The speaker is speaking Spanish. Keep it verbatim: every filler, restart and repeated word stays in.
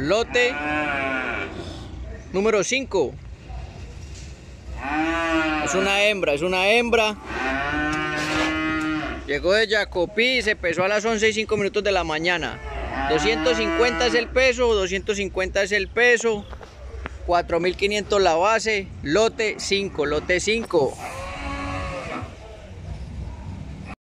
lote número cinco. Es una hembra, es una hembra. Llegó de Jacopí y se pesó a las once y cinco minutos de la mañana. doscientos cincuenta es el peso, doscientos cincuenta es el peso, cuatro mil quinientos la base, lote cinco, lote cinco.